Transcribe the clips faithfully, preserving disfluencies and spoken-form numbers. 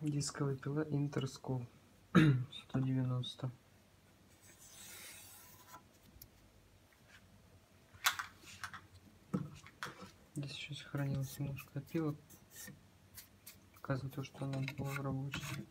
Дисковая пила Интерскул сто девяносто. Здесь еще сохранилось немножко опилок. Показывает то, что она была рабочей.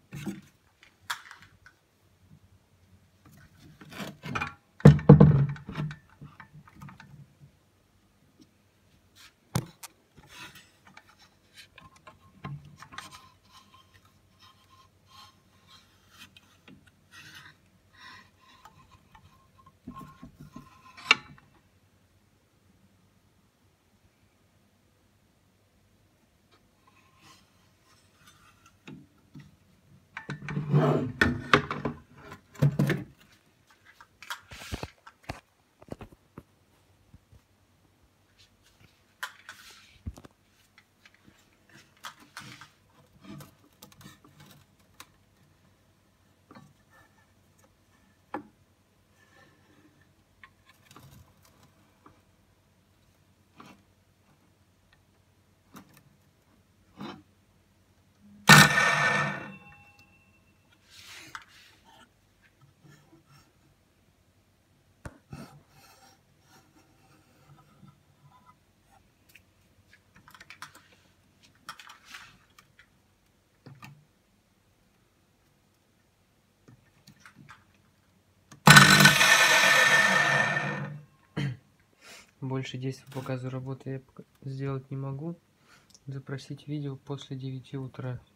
Больше действий по показу работы я сделать не могу. Запросить видео после девяти утра.